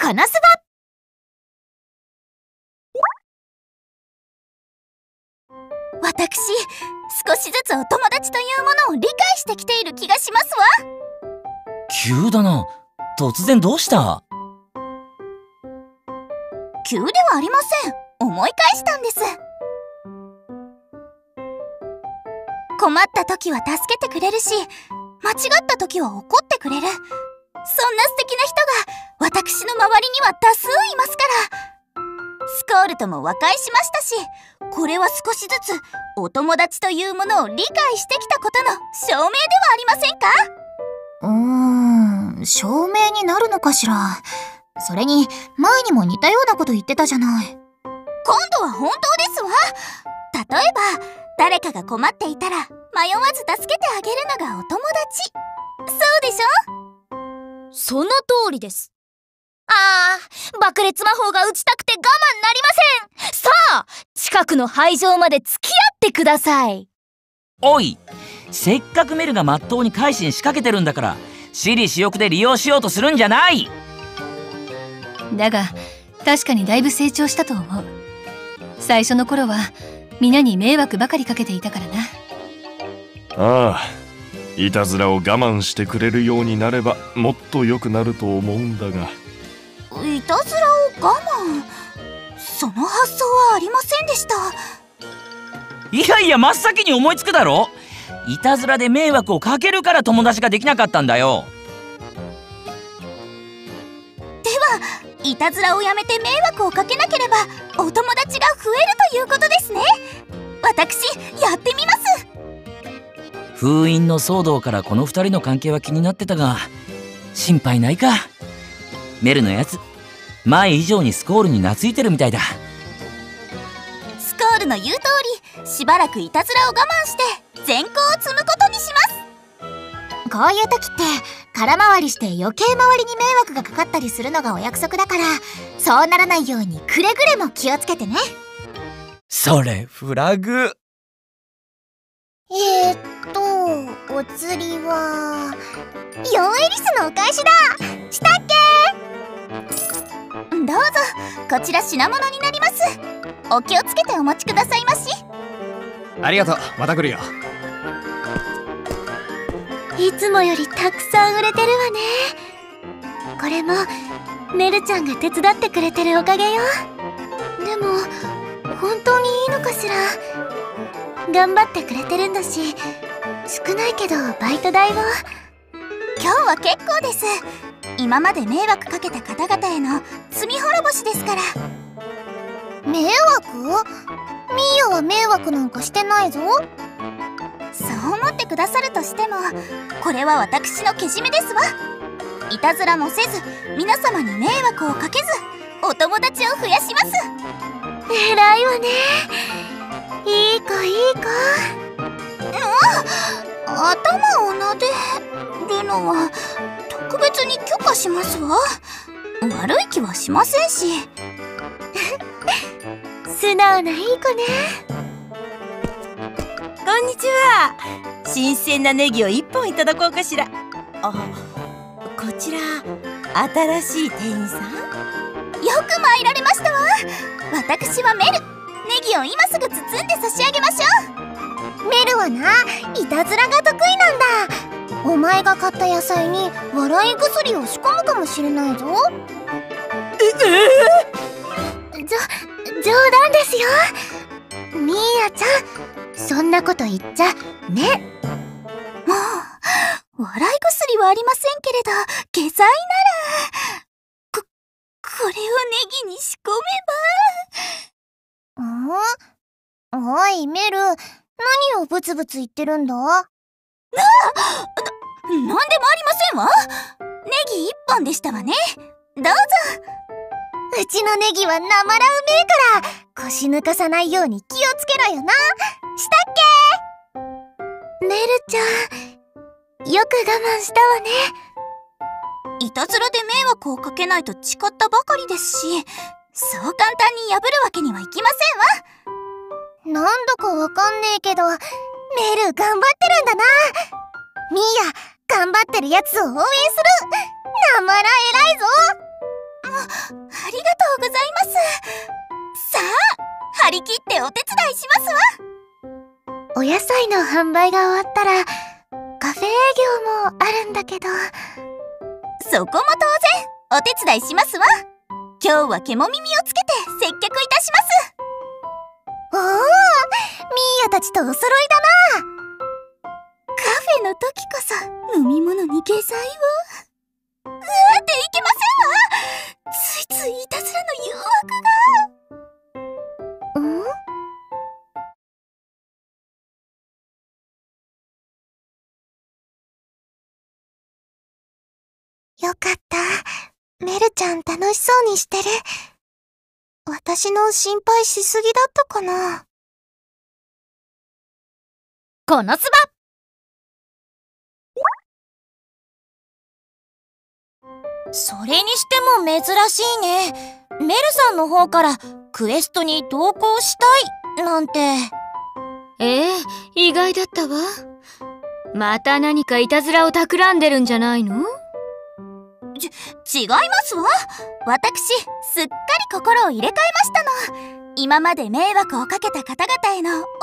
このすば。私、少しずつお友達というものを理解してきている気がしますわ。 急だな。突然どうした？ 急ではありません。思い返したんです。困った時は助けてくれるし、間違った時は怒ってくれる。そんな素敵な人が私の周りには多数いますから。スコールとも和解しましたし、これは少しずつお友達というものを理解してきたことの証明ではありませんか？ 証明になるのかしら。それに前にも似たようなこと言ってたじゃない。 今度は本当ですわ。例えば誰かが困っていたら迷わず助けてあげるのがお友達。そうでしょ？ その通りです。爆裂魔法が打ちたくて我慢なりません。さあ、近くの廃城まで付き合ってください。 おい、せっかくメルがまっとうに改心仕掛けてるんだから、私利私欲で利用しようとするんじゃない。 だが確かにだいぶ成長したと思う。最初の頃は皆に迷惑ばかりかけていたからな。 ああ、いたずらを我慢してくれるようになればもっと良くなると思うんだが。 いたずらを我慢？その発想はありませんでした。 いやいや、真っ先に思いつくだろ。いたずらで迷惑をかけるから友達ができなかったんだよ。 ではいたずらをやめて迷惑をかけなければお友達が増えるということですね。私やってみます。 封印の騒動からこの2人の関係は気になってたが、心配ないか。メルのやつ前以上にスコールに懐いてるみたいだ。 スコールの言う通り、しばらくいたずらを我慢して善行を積むことにします。 こういう時って空回りして余計周りに迷惑がかかったりするのがお約束だから、そうならないようにくれぐれも気をつけてね。 それフラグ。 お釣りは4エリスのお返しだ。したっけ？ どうぞ、こちら品物になります。お気をつけてお持ちくださいまし。 ありがとう、また来るよ。 いつもよりたくさん売れてるわね。これもメルちゃんが手伝ってくれてるおかげよ。でも本当にいいのかしら。頑張ってくれてるんだし、少ないけどバイト代を。 今日は結構です。今まで迷惑かけた方々への罪滅ぼしですから。 迷惑？ミーヤは迷惑なんかしてないぞ。 そう思ってくださるとしても、これは私のけじめですわ。いたずらもせず、皆様に迷惑をかけず、お友達を増やします。 偉いわね。いい子いい子。 頭を撫でるのは特別に許可しますわ。悪い気はしませんし。 素直ないい子ね。 こんにちは。新鮮なネギを1本いただこうかしら。こちら新しい店員さん？ よく参られましたわ。私はメル。ネギを今すぐ包んで差し上げましょう。メルはないたずらが得意なんだ。お前が買った野菜に笑い薬を仕込むかもしれないぞ。冗談ですよ。ミーヤちゃん、そんなこと言っちゃね。 もう笑い薬はありませんけれど、下剤ならこれをネギに仕込めば。おいメル、何をブツブツ言ってるんだ？ なんでもありませんわ。ネギ1本でしたわね。どうぞ。 うちのネギはなまらうめえから、腰抜かさないように気をつけろよな。したっけ？メルちゃん、よく我慢したわね。 いたずらで迷惑をかけないと誓ったばかりですし、そう簡単に破るわけにはいきませんわ。なんだかわかんねえけど、メル頑張ってるんだな。ミーヤ、頑張ってるやつを応援する。なまら偉いぞ。 もありがとうございます。さあ、張り切ってお手伝いしますわ。 お野菜の販売が終わったらカフェ営業もあるんだけど。 そこも当然お手伝いしますわ。今日は獣耳をつけて接客いたします。 おお、ミーヤたちとお揃いだな。 カフェの時こそ飲み物に下剤を。でいけませんわ。ついついいたずらの誘惑が。 ん？よかった。メルちゃん楽しそうにしてる。私の心配しすぎだったかな。 このつば。それにしても珍しいね。メルさんの方からクエストに同行したいなんて。 意外だったわ。また何かいたずらを企んでるんじゃないの？ 違いますわ。私すっかり心を入れ替えましたの。今まで迷惑をかけた方々へのお詫びです。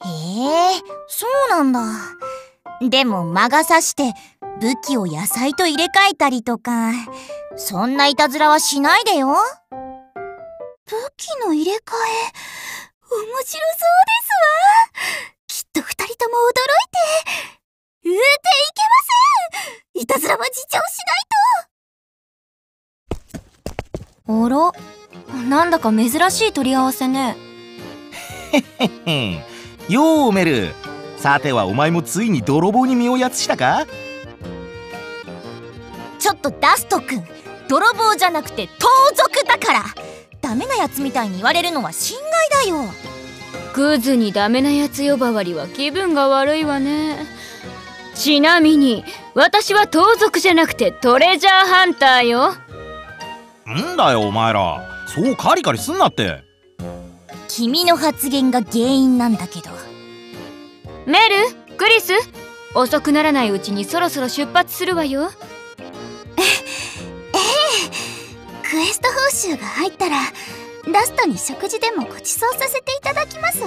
へえ、そうなんだ。でも魔が差して武器を野菜と入れ替えたりとか、そんないたずらはしないでよ。 武器の入れ替え、面白そうですわ。きっと二人とも驚いて、いけません。いたずらは自重しないと。 あら、なんだか珍しい取り合わせね。 ようメル、さてはお前もついに泥棒に身をやつしたか？ ちょっとダスト君、泥棒じゃなくて盗賊だから。ダメなやつみたいに言われるのは心外だよ。 クズにダメなやつ呼ばわりは気分が悪いわね。ちなみに私は盗賊じゃなくてトレジャーハンターよ。 んだよお前ら、そうカリカリすんなって。 君の発言が原因なんだけど。 メル、クリス、遅くならないうちにそろそろ出発するわよ。 クエスト報酬が入ったらラストに食事でもご馳走させていただきますわ。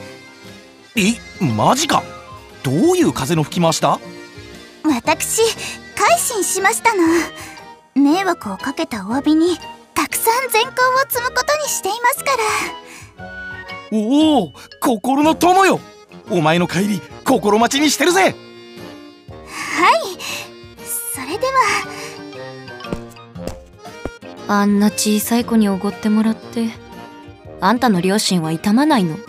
マジか。どういう風の吹き回しだ？ 私改心しましたの。迷惑をかけたお詫びにたくさん善行を積むことにしていますから。 おお、心の友よ。お前の帰り心待ちにしてるぜ。 はい、それでは。 あんな小さい子におごってもらって、あんたの両親は痛まないの？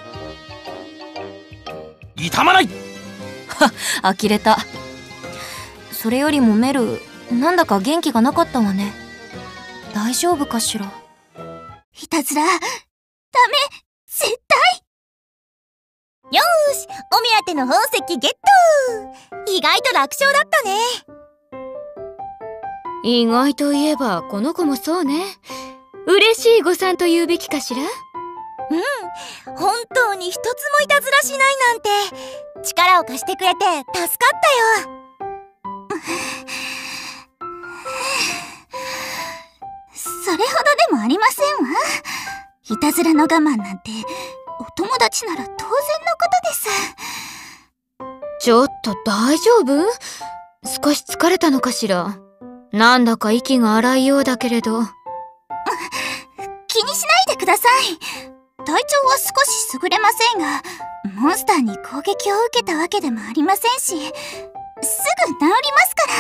痛まない。 は、呆れた。それよりもメル、なんだか元気がなかったわね。大丈夫かしら？ いたずら、ダメ、絶対。 よーし、お目当ての宝石ゲット。意外と楽勝だったね。 意外といえばこの子もそうね。嬉しい誤算と言うべきかしら。 本当に一つもいたずらしないなんて、力を貸してくれて助かったよ。 それほどでもありませんわ。いたずらの我慢なんてお友達なら当然のことです。 ちょっと大丈夫？少し疲れたのかしら。なんだか息が荒いようだけれど。 気にしないでください。体調は少し優れませんが、モンスターに攻撃を受けたわけでもありませんし、すぐ治りますから。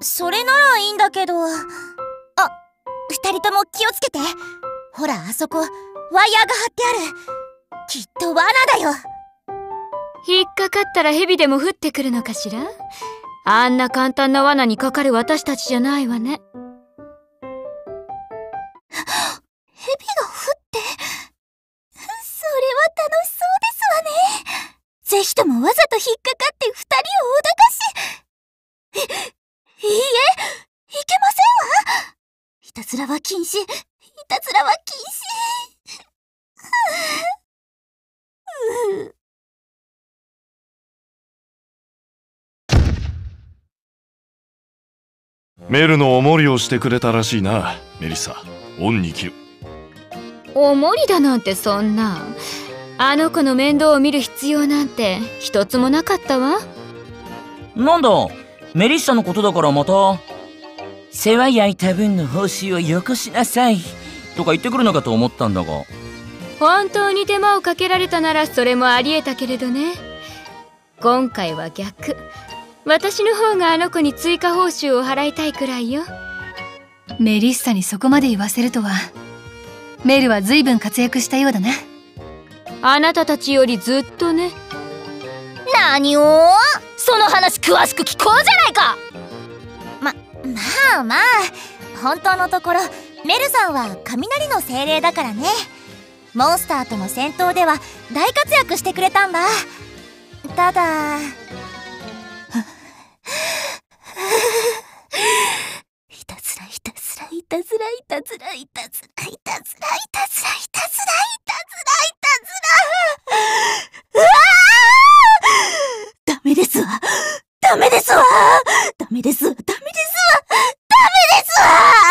それならいいんだけど。あ、二人とも気をつけて。ほら、あそこワイヤーが張ってある。きっと罠だよ。 引っかかったら蛇でも降ってくるのかしら。あんな簡単な罠にかかる私たちじゃないわね。 蛇が降って、それは楽しそうですわね。ぜひともわざと引っかかって二人を脅かし。いいえ、いけませんわ。いたずらは禁止、いたずらは禁止。 メルのお守りをしてくれたらしいな。メリッサ、恩に着る。 お守りだなんてそんな。あの子の面倒を見る必要なんて一つもなかったわ。 なんだ、メリッサのことだからまた世話焼いた分の報酬をよこしなさいとか言ってくるのかと思ったんだが。 本当に手間をかけられたならそれもありえたけれどね。今回は逆。私の方があの子に追加報酬を払いたいくらいよ。 メリッサにそこまで言わせるとは。メルは随分活躍したようだな。 あなたたちよりずっとね。 何を？その話詳しく聞こうじゃないか。 まあ本当のところメルさんは雷の精霊だからね。モンスターとの戦闘では大活躍してくれたんだ。ただいたずらいたずらいたずらいたずらいたずらいたずらいたずらいたずらいたずら。うわー！ダメですわ、ダメですわ、ダメですわ、ダメですわ、ダメですわ。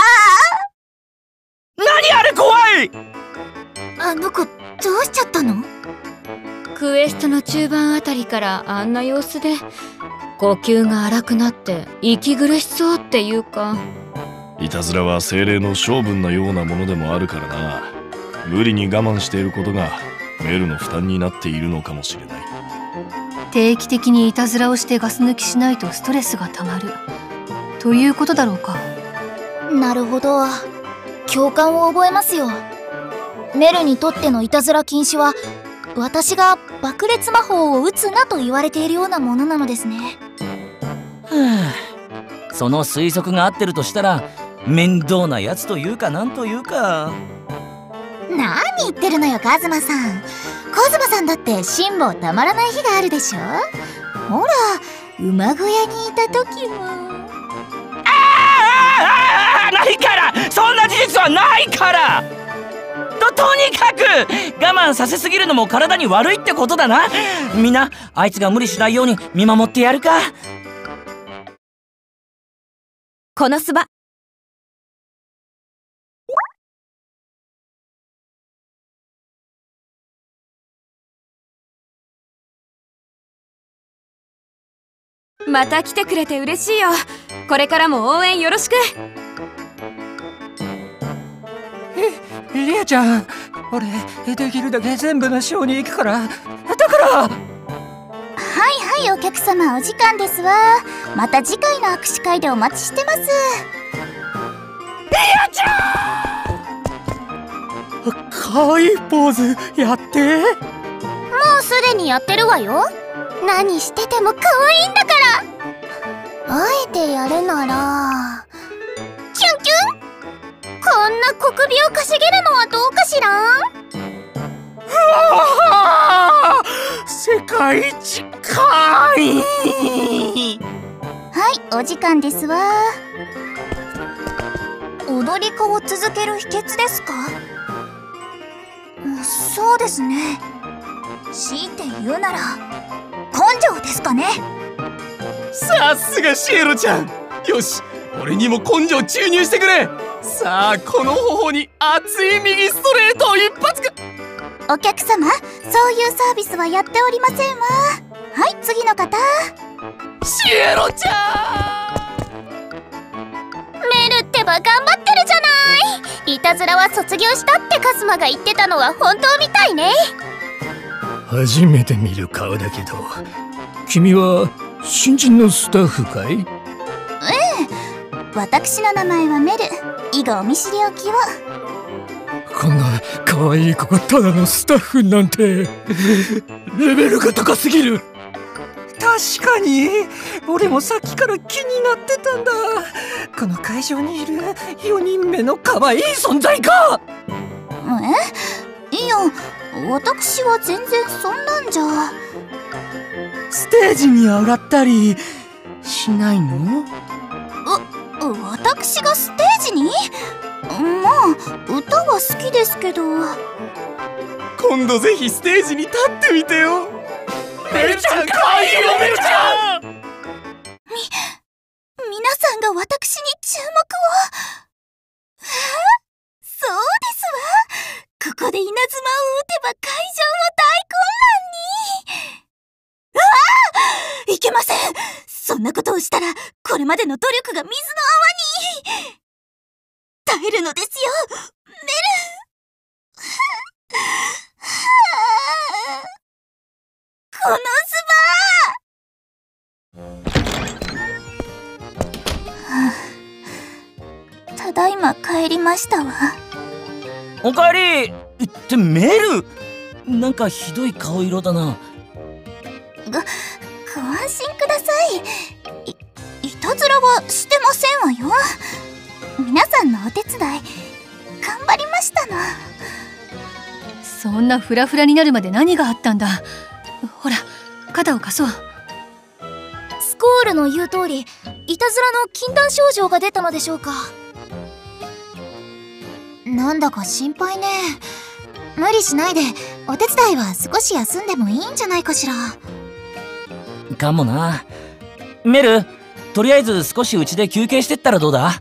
何あれ、怖い。 あの子どうしちゃったの？ クエストの中盤あたりからあんな様子で呼吸が荒くなって息苦しそうっていうか。 いたずらは精霊の性分のようなものでもあるからな。無理に我慢していることがメルの負担になっているのかもしれない。 定期的にいたずらをしてガス抜きしないとストレスがたまるということだろうか。 なるほど、共感を覚えますよ。メルにとってのいたずら禁止は私が爆裂魔法を打つなと言われているようなものなのですね。 はあ、その推測が合ってるとしたら面倒なやつというかなんというか。 何言ってるのよカズマさん。カズマさんだって辛抱たまらない日があるでしょ。ほら馬小屋にいた時も。 ないから、そんな事実はないから。とにかく我慢させすぎるのも体に悪いってことだな。みんなあいつが無理しないように見守ってやるか。 このスバまた来てくれて嬉しいよ。これからも応援よろしく。 リアちゃん、俺できるだけ全部のショーに行くから。だからはいはい、お客様お時間ですわ。また次回の握手会でお待ちしてます。 リアちゃん、かわいいポーズやって。 もうすでにやってるわよ。何してても可愛いんだから。あえてやるならキュンキュン。こんな小首を稼げるのはどうかしら。 うわー、世界一かい。 はい、お時間ですわ。踊り子を続ける秘訣ですか？そうですね。強いて言うなら根性ですかね。 さすがシエロちゃん。よし、俺にも根性注入してくれ。さあ、この頬に熱い右ストレートを一発か。 お客様、そういうサービスはやっておりませんわ。はい、次の方。 シエロちゃん。メルってば頑張ってるじゃない。いたずらは卒業したってカズマが言ってたのは本当みたいね。 初めて見る顔だけど、君は新人のスタッフかい？ 私の名前はメル。以後お見知りおきを。 こんな可愛い子がただのスタッフなんてレベルが高すぎる。 確かに俺もさっきから気になってたんだ。この会場にいる4人目の可愛い存在か。 いや、私は全然そんなんじゃ。 ステージに上がったりしないの？ 私がステージに？まあ歌は好きですけど。 今度ぜひステージに立ってみてよ。メルちゃんかわいいよ、メルちゃん。 皆さんが度私に注目を。そうですわ。ここで稲妻を打てば会場も大混乱に。いけません。そんなことをしたらこれまでの努力が水の泡に。耐えるのですよ、メル。このズバただいま帰りましたわ。 おかえりってメル、なんかひどい顔色だな。 ご安心ください。いたずらはしてませんわよ。皆さんのお手伝い頑張りましたの。 そんなフラフラになるまで何があったんだ。ほら肩を貸そう。 スコールの言う通り、いたずらの禁断症状が出たのでしょうか。 なんだか心配ね。無理しないでお手伝いは少し休んでもいいんじゃないかしら。 かもな。メル、とりあえず少しうちで休憩してったらどうだ？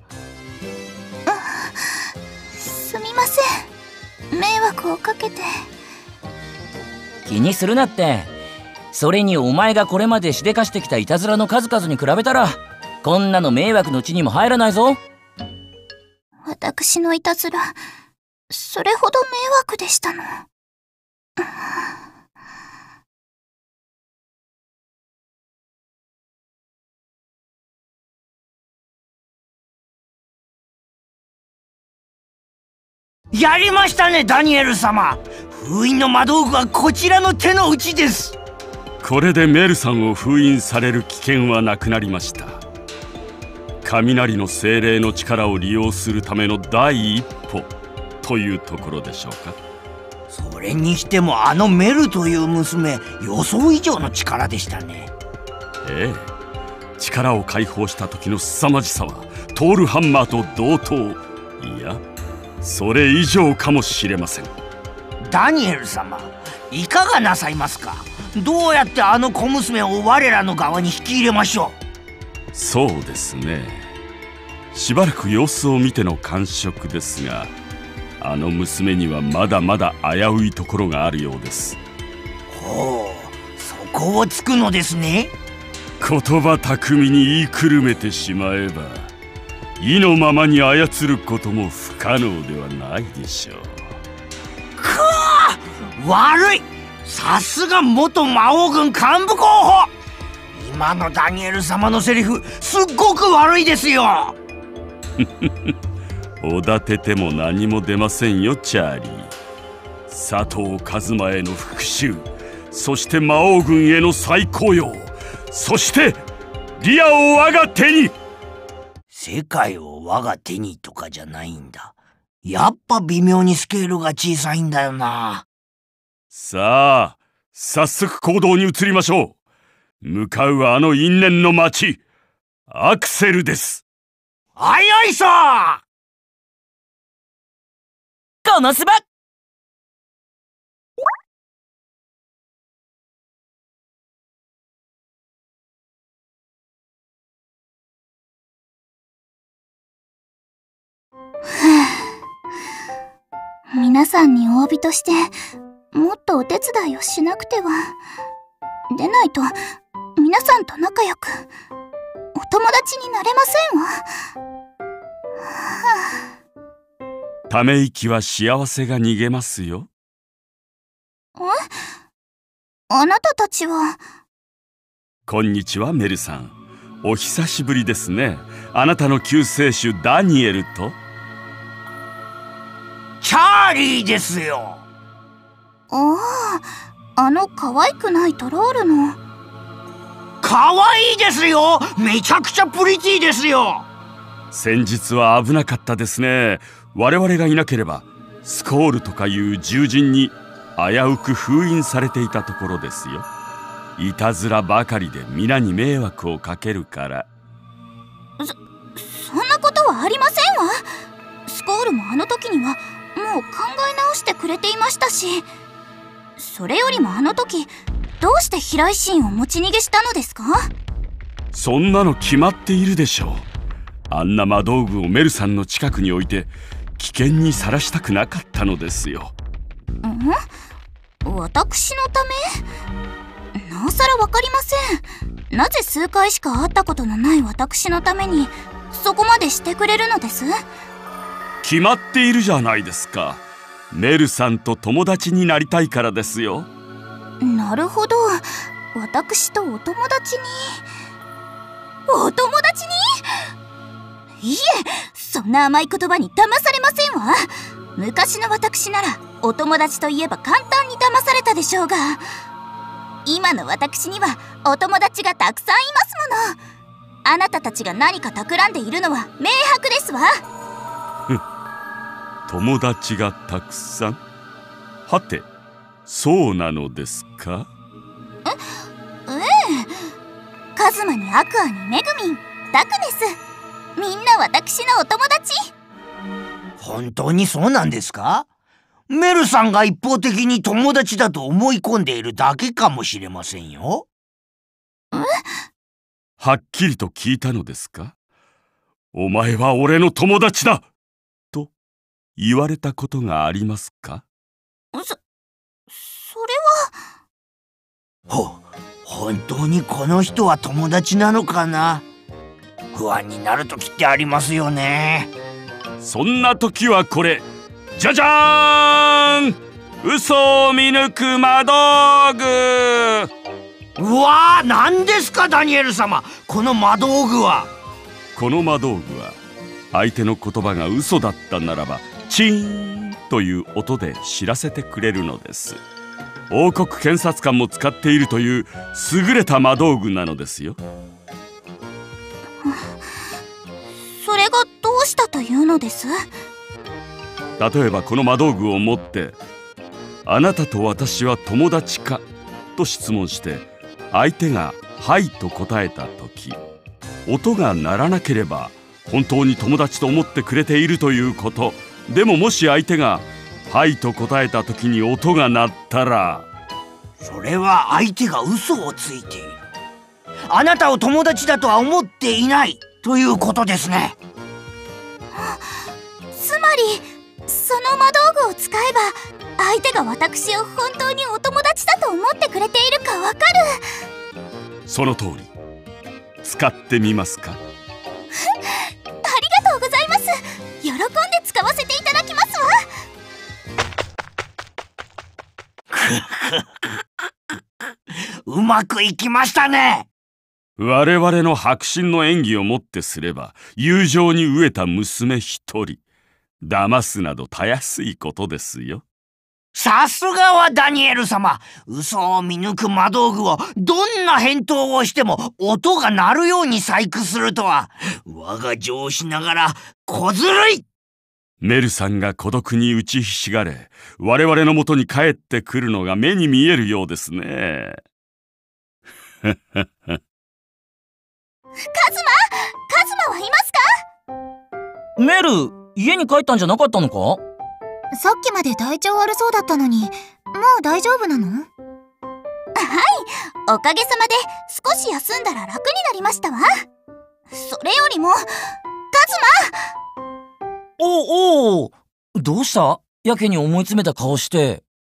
すみません、迷惑をかけて。 気にするなって。それにお前がこれまでしでかしてきたいたずらの数々に比べたらこんなの迷惑の地にも入らないぞ。 私のいたずら、それほど迷惑でしたの。 やりましたね、ダニエル様。封印の魔道具はこちらの手の内です。 これでメルさんを封印される危険はなくなりました。雷の精霊の力を利用するための第一歩というところでしょうか。 それにしてもあのメルという娘、予想以上の力でしたね。 ええ、力を解放した時の凄まじさはトールハンマーと同等、いやそれ以上かもしれません。 ダニエル様、いかがなさいますか。どうやってあの小娘を我らの側に引き入れましょう。 そうですね、しばらく様子を見ての感触ですが、あの娘にはまだまだ危ういところがあるようです。 ほう、そこをつくのですね。 言葉巧みに言いくるめてしまえば意のままに操ることも不可能ではないでしょう。 悪い。さすが元魔王軍幹部候補。今のダニエル様のセリフすっごく悪いですよ。 おだてても何も出ませんよ、チャーリー。佐藤一馬への復讐、そして魔王軍への再雇用、そしてリアを我が手に。 世界を我が手にとかじゃないんだ。やっぱ微妙にスケールが小さいんだよな。 さあ早速行動に移りましょう。向かうはあの因縁の町アクセルです。 あいあいさ。 このスバ皆さんにお詫びとしてもっとお手伝いをしなくては。でないと皆さんと仲良くお友達になれませんわ。 ため息は幸せが逃げますよ。 あなたたちは。 こんにちは、メルさん。お久しぶりですね。あなたの救世主ダニエルとチャーリーですよ。 ああ、あの可愛くないトロールの。 可愛いですよ。めちゃくちゃプリティですよ。 先日は危なかったですね。我々がいなければスコールとかいう獣人に危うく封印されていたところですよ。いたずらばかりで皆に迷惑をかけるから。 そんなことはありませんわ。スコールもあの時にはもう考え直してくれていましたし、それよりもあの時どうして飛来神を持ち逃げしたのですか？ そんなの決まっているでしょう。 あんな魔道具をメルさんの近くに置いて危険にさらしたくなかったのですよ。 私のため？なおさらわかりません。なぜ数回しか会ったことのない私のためにそこまでしてくれるのです？ 決まっているじゃないですか。メルさんと友達になりたいからですよ。 なるほど。私とお友達に。お友達に？いえ、そんな甘い言葉に騙されませんわ。昔の私ならお友達といえば簡単に騙されたでしょうが、今の私にはお友達がたくさんいますもの。あなたたちが何か企んでいるのは明白ですわ。 友達がたくさん？はて、そうなのですか？ ええ。カズマにアクアにメグミン、ダクネス、みんな私のお友達。 本当にそうなんですか？メルさんが一方的に友達だと思い込んでいるだけかもしれませんよ。 はっきりと聞いたのですか？お前は俺の友達だと言われたことがありますか？ それは。本当にこの人は友達なのかな？不安になる時ってありますよね。 そんな時はこれ、じゃじゃーん！嘘を見抜く魔道具。 うわー、何ですかダニエル様、この魔道具は。 この魔道具は相手の言葉が嘘だったならばチーンという音で知らせてくれるのです。王国検察官も使っているという優れた魔道具なのですよ。 それがどうしたというのです？ 例えばこの魔道具を持って「あなたと私は友達か?」と質問して相手が「はい」と答えた時、音が鳴らなければ本当に友達と思ってくれているということ。でももし相手が「はい」と答えた時に音が鳴ったら、 それは相手が嘘をついている。あなたを友達だとは思っていないということですね。 つまりその魔道具を使えば相手が私を本当にお友達だと思ってくれているかわかる。 その通り。使ってみますか？ ありがとうございます。喜んで使わせていただきますわ。 うまくいきましたね。 我々の迫真の演技をもってすれば友情に飢えた娘一人騙すなどたやすいことですよ。 さすがはダニエル様。嘘を見抜く魔道具をどんな返答をしても音が鳴るように細工するとは、我が上司ながら小ずるい。 メルさんが孤独に打ちひしがれ我々のもとに帰ってくるのが目に見えるようですね。 カズマはいますか？ メル、家に帰ったんじゃなかったのか？ さっきまで体調悪そうだったのに、もう大丈夫なの？ はい、おかげさまで少し休んだら楽になりましたわ。それよりもカズマ。 おう、どうした？やけに思い詰めた顔して。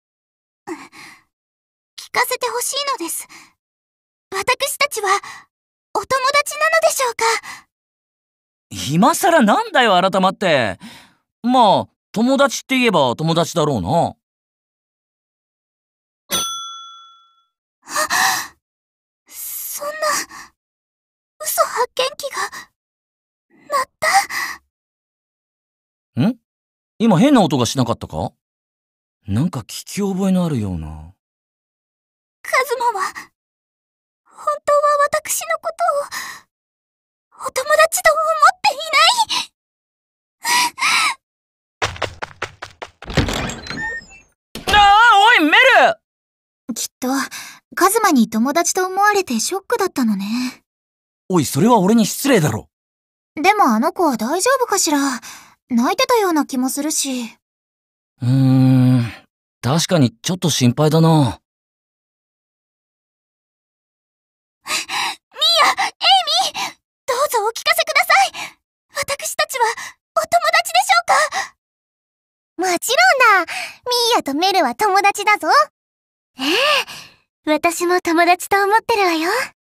聞かせてほしいのです。私たちはお友達なのでしょうか？ 今さらなんだよ改まって。まあ友達って言えば友達だろうな。 そんな嘘発見器が鳴った。 ん？今変な音がしなかったか？なんか聞き覚えのあるような。 カズマは本当は私のことをお友達と思っていない。 おいメル！ きっとカズマに友達と思われてショックだったのね。 おい、それは俺に失礼だろ。 でもあの子は大丈夫かしら？泣いてたような気もするし。 確かにちょっと心配だな。 ミア、エイミー、どうぞお聞かせください。 ミーヤとメルは友達だぞ。ええ、私も友達と思ってるわよ。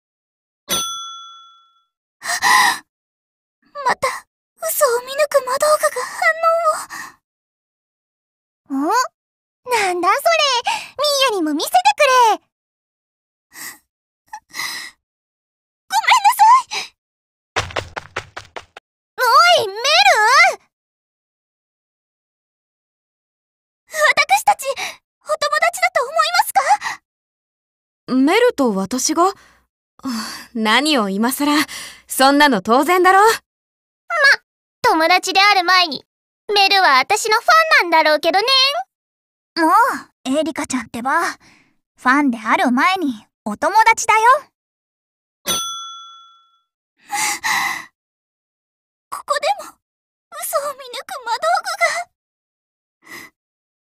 また嘘を見抜く魔道具が反応を。 なんだそれ、ミーヤにも見せてくれ。 ごめんなさい。 おい、メル！ 私たちお友達だと思いますか？ メルと私が？何を今さら、そんなの当然だろ。 友達である前に、メルは私のファンなんだろうけどね。 もう、エリカちゃんってば、ファンである前にお友達だよ。ここでも嘘を見抜く魔道具が。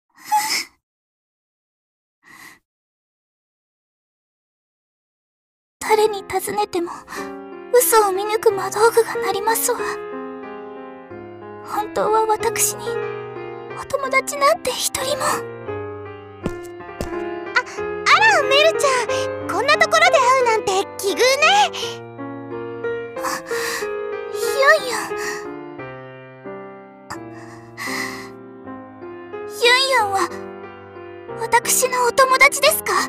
誰に尋ねても嘘を見抜く魔道具が鳴りますわ。本当は私にお友達なんて一人も。 あら、メルちゃん、こんなところで会うなんて奇遇ね。 ユンユン。ユンユンは私のお友達ですか？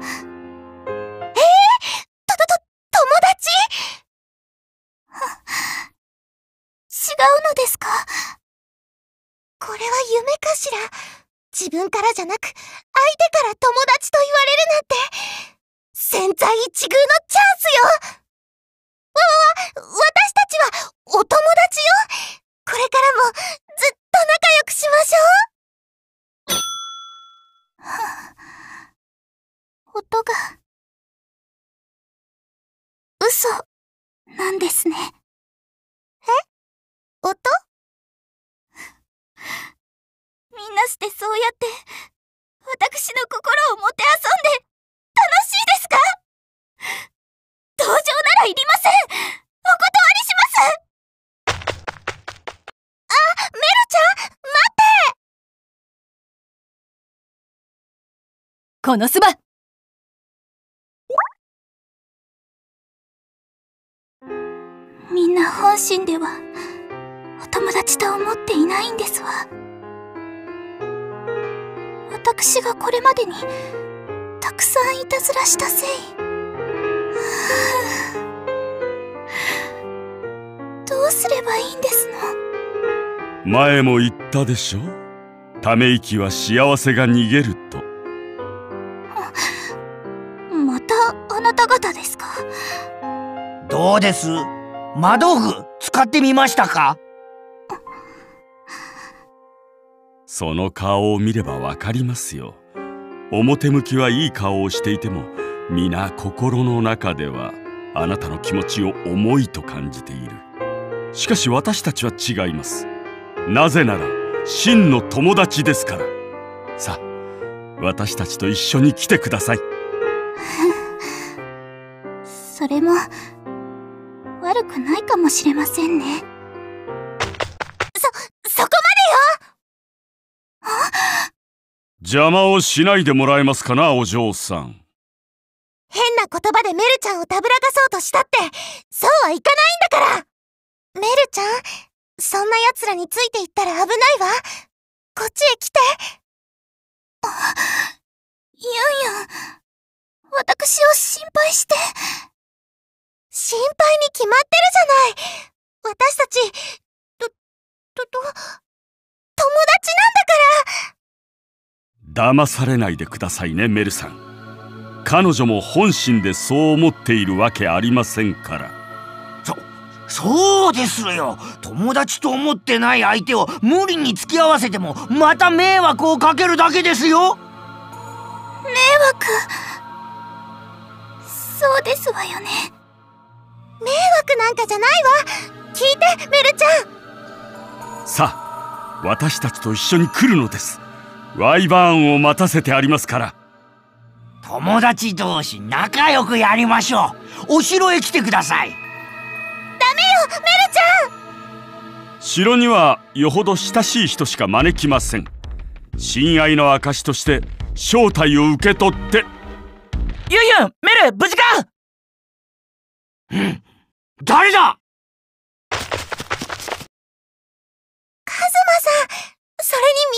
友達？ 違うのですか？ これは夢かしら。自分からじゃなく、相手から友達と言われるなんて、千載一遇のチャンスよ。私たちはお友達よ。これからもずっと仲良くしましょう。 音が嘘なんですね。 音？ みんなしてそうやって私の心をもてあそんで楽しいですか？同情ならいりません。お断りします。 あ、メルちゃん、待って！ このスバ。 みんな本心ではお友達と思っていないんですわ。私がこれまでにたくさんいたずらしたせい。どうすればいいんですの？ 前も言ったでしょ。ため息は幸せが逃げると。 またあなた方ですか？ どうです？魔道具使ってみましたか？ その顔を見ればわかりますよ。表向きはいい顔をしていても、皆心の中ではあなたの気持ちを重いと感じている。しかし私たちは違います。なぜなら真の友達ですから。さあ、私たちと一緒に来てください。 それも悪くないかもしれませんね。 そこまでよ！ 邪魔をしないでもらえますかな、お嬢さん。 変な言葉でメルちゃんをたぶらかそうとしたって、そうはいかないんだから。メルちゃん、そんな奴らについていったら危ないわ。こっちへ来て。 ユンユン、私を心配して。 心配に決まってるじゃない。私たち、友達なんだから。 騙されないでくださいね、メルさん。彼女も本心でそう思っているわけありませんから。 そうですよ。友達と思ってない相手を無理に付き合わせてもまた迷惑をかけるだけですよ。 迷惑？そうですわよね。 迷惑なんかじゃないわ。聞いて、メルちゃん。さあ、私たちと一緒に来るのです。ワイバーンを待たせてありますから。 友達同士仲良くやりましょう。お城へ来てください。 ダメよ、メルちゃん。 城にはよほど親しい人しか招きません。 親愛の証として招待を受け取って。 ユンユン、メル、無事か？ 誰だ？ カズマさん、それに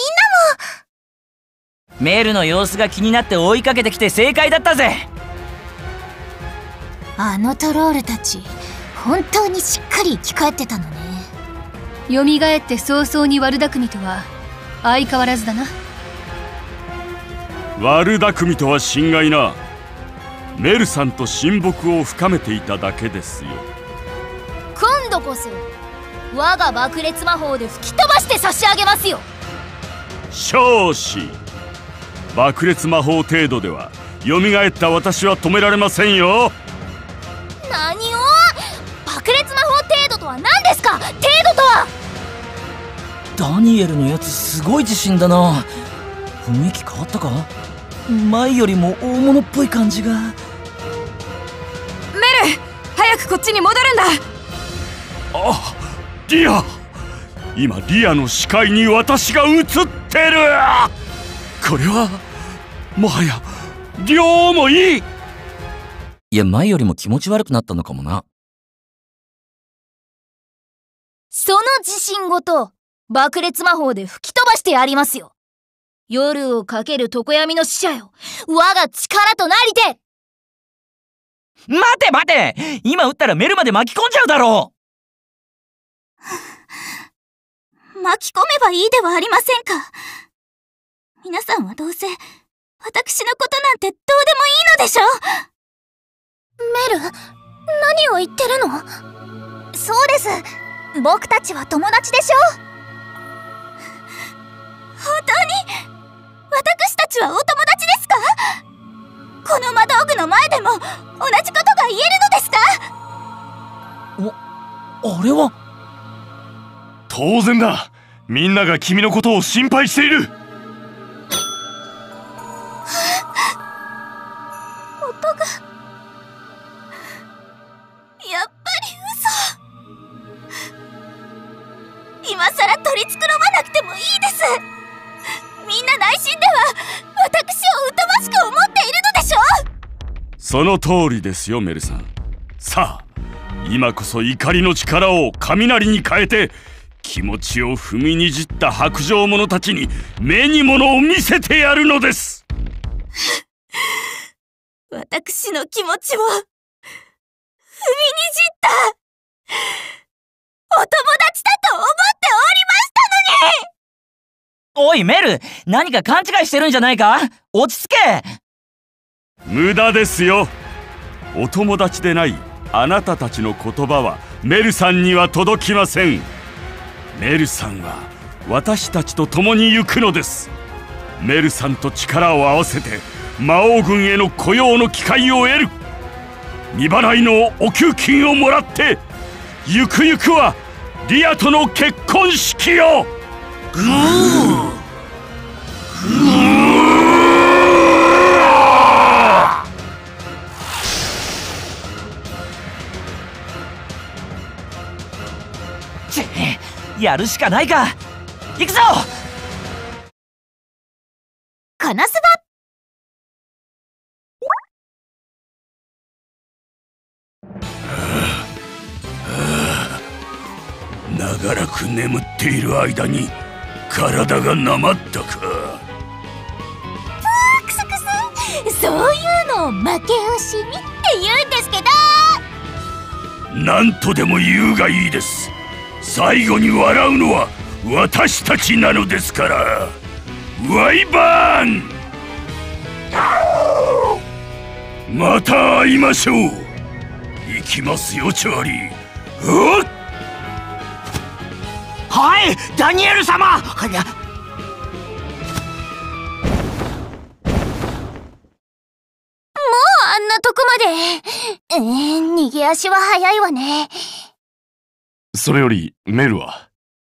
みんなも。 メルの様子が気になって追いかけてきて正解だったぜ。 あのトロールたち本当にしっかり生き返ってたのね。 蘇って早々に悪巧みとは相変わらずだな。 悪巧みとは心外な。メルさんと親睦を深めていただけですよ。 今度こそ我が爆裂魔法で吹き飛ばして差し上げますよ。 少子爆裂魔法程度では蘇った私は止められませんよ。 何を？爆裂魔法程度とは何ですか？程度とは。 ダニエルのやつすごい自信だな。雰囲気変わったか？前よりも大物っぽい感じが。 メル、早くこっちに戻るんだ。 あ、リア。今リアの視界に私が映ってる。これはもはや両もいい。 いや、前よりも気持ち悪くなったのかもな。 その自信ごと爆裂魔法で吹き飛ばしてやりますよ。夜をかける常闇の使者よ、我が力となりて。 待て待て、今撃ったらメルまで巻き込んじゃうだろう。巻き込めばいいではありませんか。皆さんはどうせ私のことなんてどうでもいいのでしょ。 メル、何を言ってるの？ そうです。僕たちは友達でしょ。 本当に私たちはお友達ですか？この魔道具の前でも同じことが言えるのですか？ あれは。 当然だ。みんなが君のことを心配している。 音がやっぱり嘘。今さら取り繕わなくてもいいです。みんな内心では私を疎ましく思っているのでしょ。 その通りですよ、メルさん。さあ、今こそ怒りの力を雷に変えて、気持ちを踏みにじった薄情者たちに目に物を見せてやるのです。 私の気持ちを踏みにじったお友達だと思っておりましたのに。 おいメル、何か勘違いしてるんじゃないか？落ち着け。 無駄ですよ。お友達でないあなたたちの言葉はメルさんには届きません。メルさんは私たちと共に行くのです。メルさんと力を合わせて魔王軍への雇用の機会を得る。未払いのお給金をもらってゆくゆくはリアとの結婚式を。 やるしかないか。行くぞ。 金スバ。 長らく眠っている間に体がなまったか。 クスクス、そういうのを負け惜しみって言うんですけど。 何とでも言うがいいです。最後に笑うのは私たちなのですから。ワイバーン、また会いましょう。行きますよ、チャーリー。 はい、ダニエル様。 もうあんなとこまで。逃げ足は早いわね。 それよりメルは？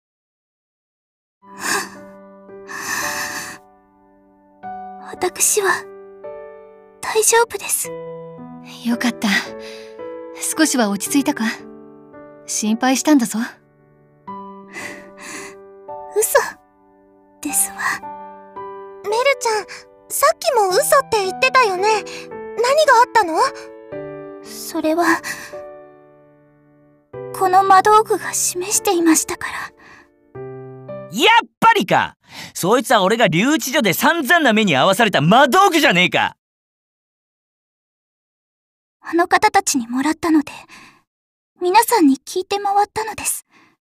私は大丈夫です。 よかった。少しは落ち着いたか？心配したんだぞ。 嘘ですわ。 ちゃん、さっきも嘘って言ってたよね。何があったの？ それは、この魔道具が示していましたから。 やっぱりか。そいつは俺が留置所で散々な目に遭わされた魔道具じゃねえか。 あの方たちにもらったので、皆さんに聞いて回ったのです。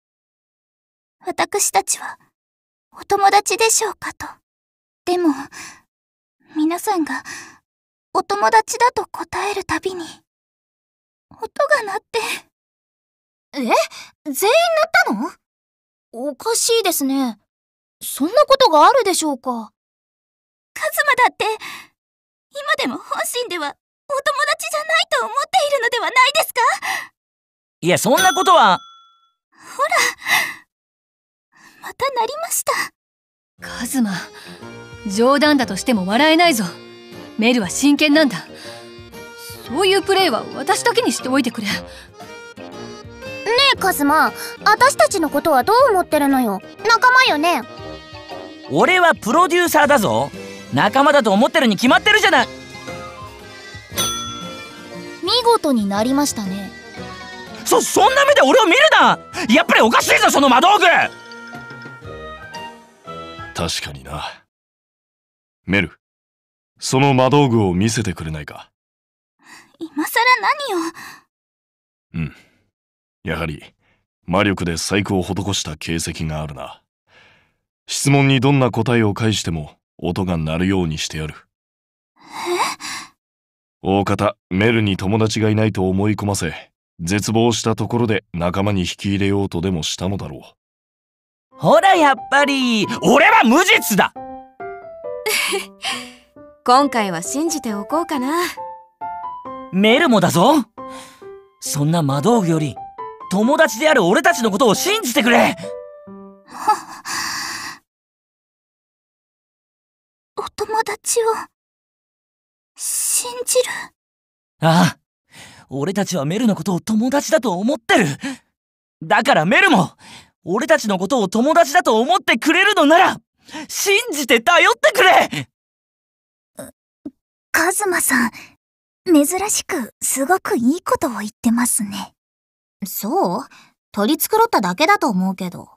私たちはお友達でしょうかと。でも、皆さんがお友達だと答えるたびに、音が鳴って。 全員鳴ったの？おかしいですね。そんなことがあるでしょうか。 カズマだって、今でも本心ではお友達じゃないと思っているのではないですか？ いや、そんなことは。 ほら、また鳴りました。 カズマ、冗談だとしても笑えないぞ。メルは真剣なんだ。そういうプレイは私だけにしておいてくれ。ねえカズマ、私たちのことはどう思ってるのよ。仲間よね。 俺はプロデューサーだぞ。仲間だと思ってるに決まってるじゃない。 見事になりましたね。 そんな目で俺を見るな。やっぱりおかしいぞ、その魔道具。 確かにな。メル、その魔道具を見せてくれないか。 今さら何を。 うん、やはり魔力で細工を施した形跡があるな。質問にどんな答えを返しても音が鳴るようにしてやる。大方メルに友達がいないと思い込ませ、絶望したところで仲間に引き入れようとでもしたのだろう。 ほら、やっぱり俺は無実だ。 今回は信じておこうかな。 メルもだぞ。そんな魔道具より友達である俺たちのことを信じてくれ。 お友達を信じる。 ああ、俺たちはメルのことを友達だと思ってる。だからメルも俺たちのことを友達だと思ってくれるのなら、信じて頼ってくれ。 カズマさん、珍しくすごくいいことを言ってますね。そう？取り繕っただけだと思うけど。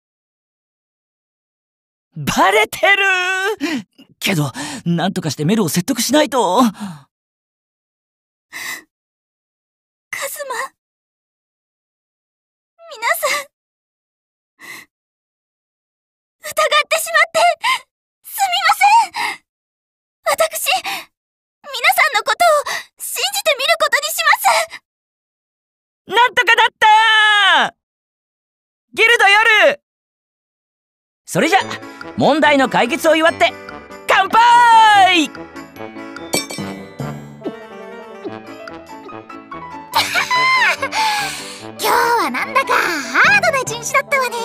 バレてるけど、なんとかしてメルを説得しないと。 カズマ、皆さん、疑ってしまってすみません。私、皆さんのことを信じてみることにします。 なんとかなったー。ギルド夜。それじゃ問題の解決を祝って乾杯。 今日はなんだかハードな一日だったわね。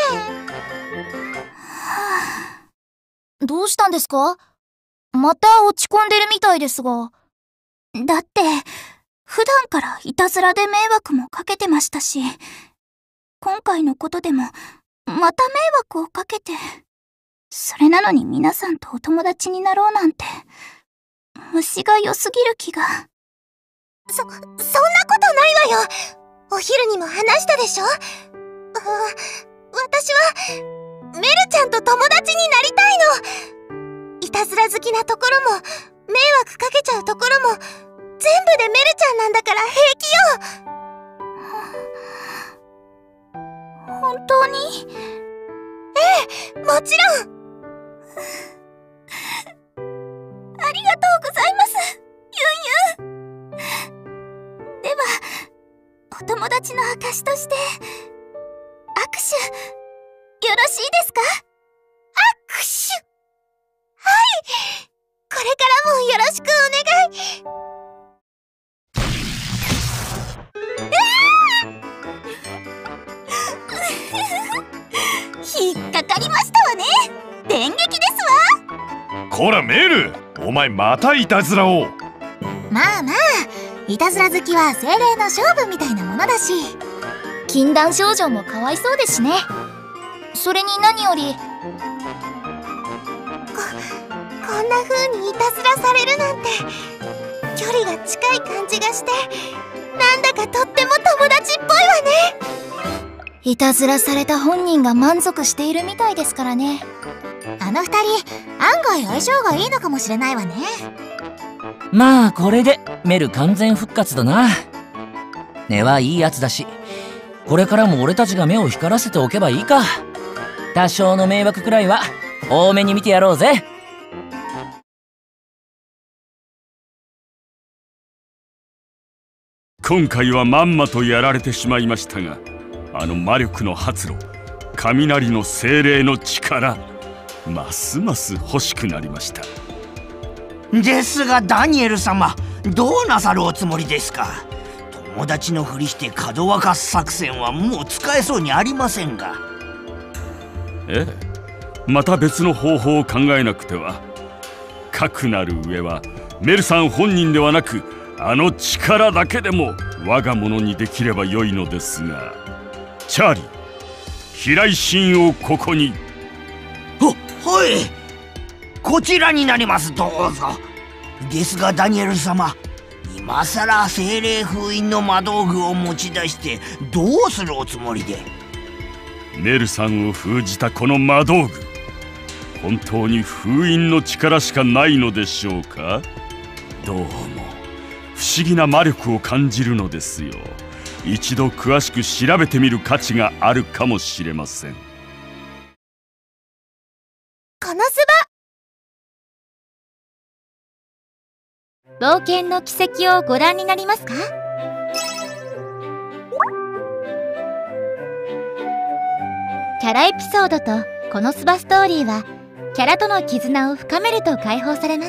どうしたんですか？また落ち込んでるみたいですが。 だって、普段からいたずらで迷惑もかけてましたし、今回のことでもまた迷惑をかけて、それなのに皆さんとお友達になろうなんて、虫が良すぎる気が。 そんなことないわよ。お昼にも話したでしょ。私はメルちゃんと友達になりたいの。いたずら好きなところも迷惑かけちゃうところも全部でメルちゃんなんだから平気よ。 本当に？ ええ、もちろん。 ありがとうございます、ユンユン。では、お友達の証として握手よろしいですか？ 握手。はい、これからもよろしくお願い。 引っかかりましたわね。電撃ですわ。 こらメル、お前またいたずらを。 まあまあ、いたずら好きは精霊の勝負みたいなものだし、 禁断症状もかわいそうですしね。それに何よりここんな風にいたずらされるなんて距離が近い感じがしてなんだかとっても友達っぽいわね。 いたずらされた本人が満足しているみたいですからね。 あの二人案外相性がいいのかもしれないわね。 まあこれでメル完全復活だな。根はいいやつだし、これからも俺たちが目を光らせておけばいいか。多少の迷惑くらいは多めに見てやろうぜ。 今回はまんまとやられてしまいましたが、あの魔力の発露、雷の精霊の力、ますます欲しくなりました。 ですがダニエル様、どうなさるおつもりですか？友達のふりしてかどわかす作戦はもう使えそうにありませんが。 ええ、また別の方法を考えなくては。かくなる上はメルさん本人ではなく、あの力だけでも我が物にできればよいのですが。チャーリー、飛来神をここに。 はい、こちらになります。どうぞ。ですがダニエル様、今さら精霊封印の魔道具を持ち出してどうするおつもりで？ メルさんを封じたこの魔道具、本当に封印の力しかないのでしょうか？どうも不思議な魔力を感じるのですよ。一度詳しく調べてみる価値があるかもしれません。 このスバ、冒険の軌跡をご覧になりますか？キャラエピソードとこのスバストーリーはキャラとの絆を深めると解放されます。